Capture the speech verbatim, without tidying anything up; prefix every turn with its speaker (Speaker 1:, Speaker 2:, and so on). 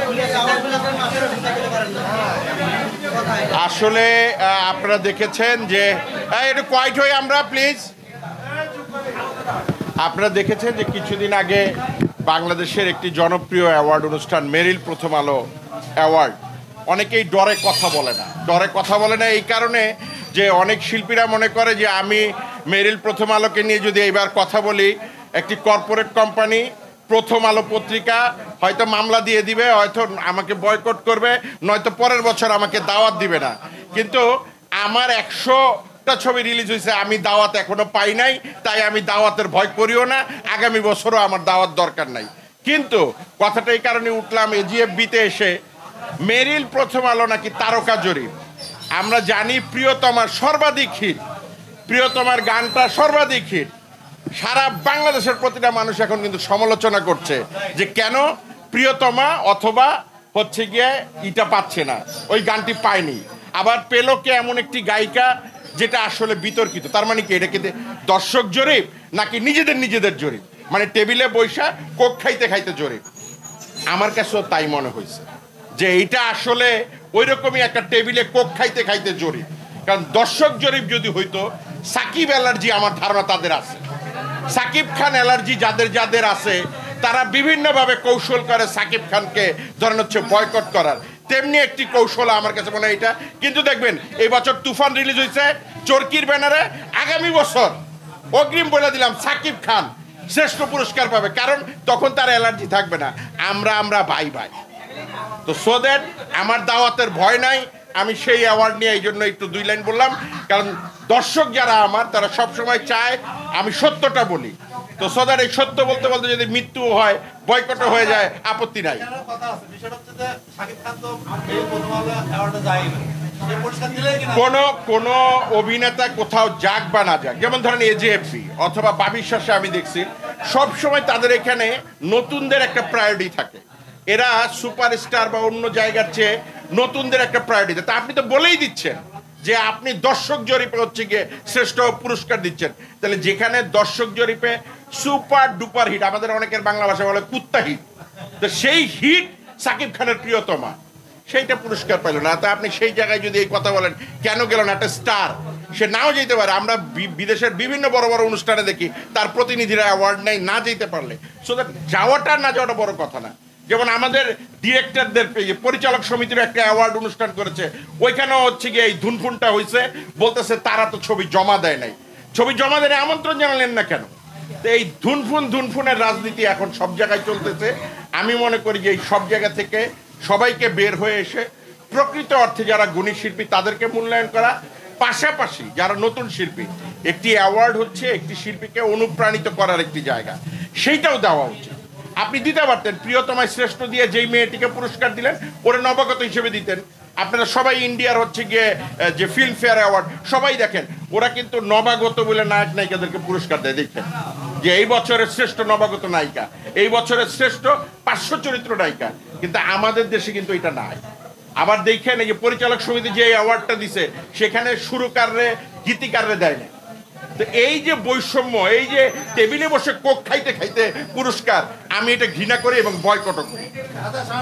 Speaker 1: আসলে আপনারা দেখেছেন যে একটু কোয়াইট হই আমরা প্লিজ। আপনারা দেখেছেন যে কিছুদিন আগে বাংলাদেশের একটি জনপ্রিয় অ্যাওয়ার্ড অনুষ্ঠান মেরিল প্রথম আলো অ্যাওয়ার্ড, অনেকেই ডরে কথা বলে না। ডরে কথা বলে না এই কারণে যে অনেক শিল্পীরা মনে করে যে আমি মেরিল প্রথম আলোকে নিয়ে যদি এইবার কথা বলি, একটি কর্পোরেট কোম্পানি প্রথম আলো পত্রিকা হয়তো মামলা দিয়ে দিবে, হয়তো আমাকে বয়কট করবে, নয়তো পরের বছর আমাকে দাওয়াত দিবে না। কিন্তু আমার একশোটা ছবি রিলিজ হয়েছে, আমি দাওয়াত এখনো পাই নাই, তাই আমি দাওয়াতের ভয় করিও না, আগামী বছরও আমার দাওয়াত দরকার নাই। কিন্তু কথাটা এই কারণে উঠলাম, এজিএফবিতে এসে মেরিল প্রথম আলো নাকি তারকা জরিপ। আমরা জানি প্রিয়তমার সর্বাধিক হিট, প্রিয়তমার গানটা সর্বাধিক হিট। সারা বাংলাদেশের প্রতিটা মানুষ এখন কিন্তু সমালোচনা করছে যে কেন প্রিয়তমা অথবা হচ্ছে গিয়ে ইটা পাচ্ছে না, ওই গানটি পায়নি। আবার পেল কে এমন একটি গায়িকা যেটা আসলে বিতর্কিত। তার মানে কি, এটা কিন্তু দর্শক জরিপ নাকি নিজেদের নিজেদের জরিপ, মানে টেবিলে বৈশা কোক খাইতে খাইতে জরিপ? আমার কাছেও তাই মনে হয়েছে যে এইটা আসলে ওই রকমই একটা টেবিলে কোক খাইতে খাইতে জরিপ। কারণ দর্শক জরিপ যদি হইতো, সাকিব অ্যালার্জি আমার ধারণা তাদের আছে, সাকিব খান অ্যালার্জি যাদের যাদের আছে তারা বিভিন্নভাবে কৌশল করে সাকিব খানকে ধরেন হচ্ছে বয়কট করার। তেমনি একটি কৌশল আমার কাছে মনে হয় এটা। কিন্তু দেখবেন এই বছর তুফান রিলিজ হয়েছে চরকির ব্যানারে, আগামী বছর অগ্রিম বলে দিলাম সাকিব খান শ্রেষ্ঠ পুরস্কার পাবে, কারণ তখন তার অ্যালার্জি থাকবে না। আমরা আমরা ভাই ভাই। তো সো দ্যাট আমার দাওয়াতের ভয় নাই। আমি সেই অ্যাওয়ার্ড নিয়ে এই জন্য একটু দুই লাইন বললাম, কারণ দর্শক যারা আমার তারা সবসময় চায় আমি সত্যটা বলি। তো সো দ্যাট এই সত্য বলতে বলতে যদি মৃত্যু হয়, বয়কট হয়ে যায়, আপত্তি নাই। কোন কোন অভিনেতা কোথাও যাক বা না যাক, যেমন ধরেন এজেএফবি অথবা বাবির শাসে আমি দেখছি সবসময় তাদের এখানে নতুনদের একটা প্রায়োরিটি থাকে। এরা সুপারস্টার বা অন্য জায়গার চেয়ে নতুনদের একটা প্রায়োরিটি দেয়। তা আপনি তো বলেই দিচ্ছেন যে আপনি দর্শক জরিপে হচ্ছে গিয়ে শ্রেষ্ঠ পুরস্কার দিচ্ছেন, তাহলে যেখানে দর্শক জরিপে সুপার ডুপার হিট, আমাদের অনেকের বাংলা ভাষা বলে কুত্তা হিট, তো সেই হিট সাকিব খানের প্রিয়তমা সেইটা পুরস্কার পেল না। তা আপনি সেই জায়গায় যদি এই কথা বলেন কেন গেল না? একটা স্টার সে নাও যেতে পারে। আমরা বিদেশের বিভিন্ন বড় বড় অনুষ্ঠানে দেখি তার প্রতিনিধিরা অ্যাওয়ার্ড নেয়, না যেতে পারলে। সো দ্যাট যাওয়াটা না যাওয়াটা বড় কথা না। যেমন আমাদের ডিরেক্টরদের পরিচালক সমিতির একটা অ্যাওয়ার্ড অনুষ্ঠান করেছে, ওইখানেও হচ্ছে গিয়ে এই ধুনফুনটা হয়েছে, বলতেছে তারা তো ছবি জমা দেয় নাই। ছবি জমা দেয় আমন্ত্রণ জানালেন না কেন? তো এই ধুনফুন ধুনফুনের রাজনীতি এখন সব জায়গায় চলতেছে। আমি মনে করি যে এই সব জায়গা থেকে সবাইকে বের হয়ে এসে প্রকৃত অর্থে যারা গুণী শিল্পী তাদেরকে মূল্যায়ন করা, পাশাপাশি যারা নতুন শিল্পী, একটি অ্যাওয়ার্ড হচ্ছে একটি শিল্পীকে অনুপ্রাণিত করার একটি জায়গা, সেইটাও দেওয়া উচিত। আপনি দিতে পারতেন প্রিয়তমায় শ্রেষ্ঠ দিয়ে যেই মেয়েটিকে পুরস্কার দিলেন ওরা নবাগত হিসেবে দিতেন। আপনারা সবাই ইন্ডিয়ার হচ্ছে গিয়ে যে ফিল্মফেয়ার অ্যাওয়ার্ড সবাই দেখেন, ওরা কিন্তু নবাগত বলে নায়ক নায়িকাদেরকে পুরস্কার দেয়। দেখেন যে এই বছরের শ্রেষ্ঠ নবাগত নায়িকা, এই বছরের শ্রেষ্ঠ পার্শ্ব চরিত্র নায়িকা, কিন্তু আমাদের দেশে কিন্তু এটা নাই। আবার দেখেন এই যে পরিচালক সমিতি যে অ্যাওয়ার্ডটা দিছে সেখানে সুরকাররে গীতিকাররে দেয় না। তো এই যে বৈষম্য, এই যে টেবিলে বসে কোক খাইতে খাইতে পুরস্কার, আমি এটা ঘৃণা করি এবং বয়কট করি।